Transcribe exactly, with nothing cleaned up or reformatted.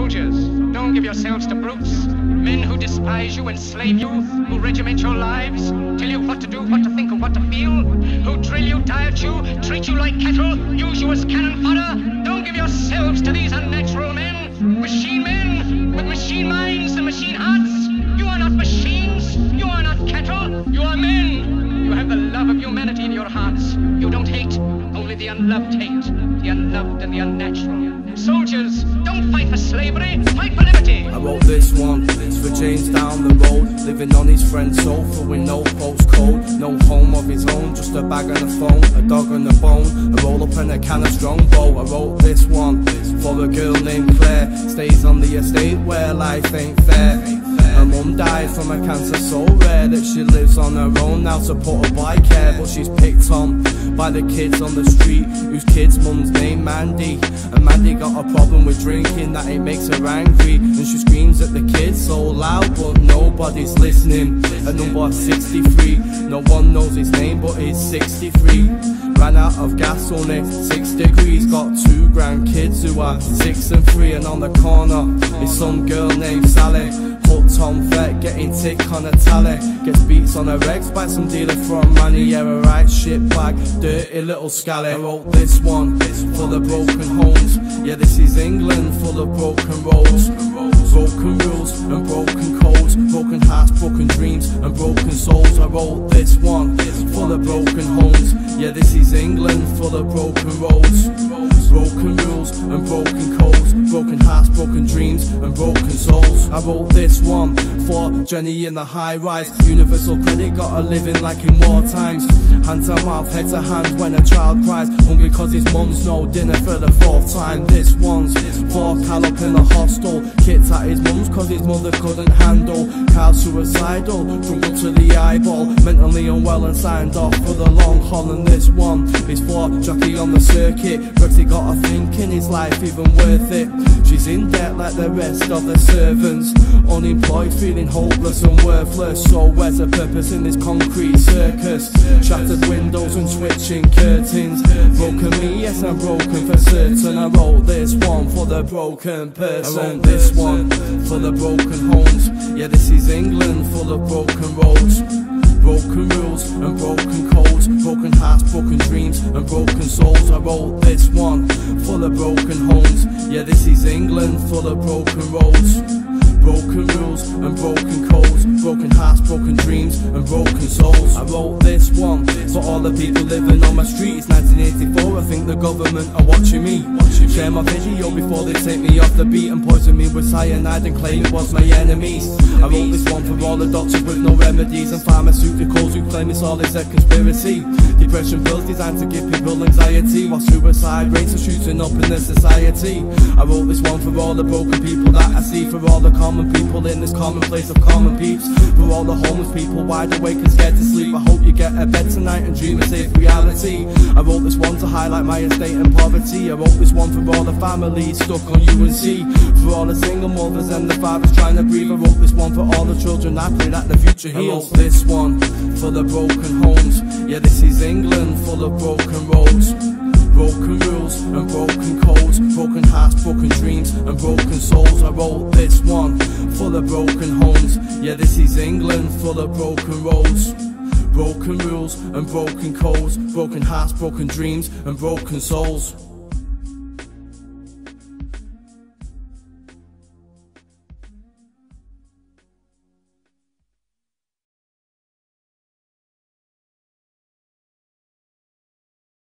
Soldiers, don't give yourselves to brutes, men who despise you, enslave you, who regiment your lives, tell you what to do, what to think, and what to feel, who drill you, diet you, treat you like cattle, use you as cannon fodder. Don't give yourselves to these unnatural men, machine men, with machine minds and machine hearts. You are not machines, you are not cattle, you are men. You have the love of humanity in your hearts. You don't hate, only the unloved hate, the unloved and the unnatural. Soldiers, don't fight for slavery, fight for liberty. I wrote this one, it's for James down the road, living on his friend's sofa with no postcode, no home of his own, just a bag and a phone, a dog and a bone, a roll up and a can of Strongbow. I wrote this one for a girl named Claire, stays on the estate where life ain't fair. Her mum died from a cancer so rare that she lives on her own now, supported by care. But she's picked on by the kids on the street, whose kid's mum's named Mandy. And Mandy got a problem with drinking, that it makes her angry, and she screams at the kids so loud, but nobody's listening. At number sixty-three, no one knows his name, but he's sixty-three. Ran out of gas on it, six degrees. Got two grandkids who are six and three, and on the corner is some girl named Sally. Hooked on vet, getting tick on a tally. Gets beats on her eggs by some dealer from money. Yeah, a right shit bag, dirty little scally. I wrote this one for the broken homes. Yeah, this is England full of broken roads, broken rules and broken codes, broken hearts, broken dreams and broken souls. I wrote this one for the broken homes. Yeah, this is England full of broken roads, broken rules and broken codes, broken hearts, broken dreams and broken souls. I wrote this one for Jenny in the high rise. Universal credit, got a living like in war times. Hand to mouth, head to hand when a child cries, hungry cause his mum's no dinner for the fourth time. This one's for Cal up in the hostel, kicked at his mum's cause his mother couldn't handle. Cal suicidal, drunk up to the eyeball, mentally unwell and signed off for the long haul. And this one is for Jackie on the circuit. Rexy got her thinking, is life even worth it? She's in debt like the rest of the servants, unemployed, feeling hopeless and worthless. So where's the purpose in this concrete circus? Shattered windows and switching curtains. Broken me, yes I'm broken for certain. I wrote this one for the broken person. I wrote this one for the broken homes. Yeah, this is England full of broken roads, broken rules and broken codes, broken hearts, broken dreams and broken souls. I wrote this one for the broken homes. Yeah, this is England full of broken roads, broken rules and broken codes, broken hearts, broken dreams and broken souls. I wrote this one for all the people living on my street. It's nineteen eighty-four, I think the government are watching me. Share my video before they take me off the beat and poison me with cyanide and claim it was my enemies. I wrote this one for all the doctors with no remedies and pharmaceuticals who claim it's all is a conspiracy. Depression pills designed to give people anxiety, while suicide rates are shooting up in the society. I wrote this one for all the broken people that I see, for all the common people in this common place of common peeps, for all the homeless people wide awake and scared to sleep. I hope you get a bed tonight and dream a safe reality. I wrote this one to highlight my estate and poverty. I wrote this one for all the families stuck on U N C, for all the single mothers and the fathers trying to breathe. I wrote this one for all the children, I pray that the future heals. I wrote this one for the broken homes. Yeah, this is England full of broken roads, broken rules and broken codes, broken hearts, broken dreams and broken souls. I wrote this one for the broken homes. Yeah, this is England full of broken roads, broken rules and broken codes, broken hearts, broken dreams and broken souls.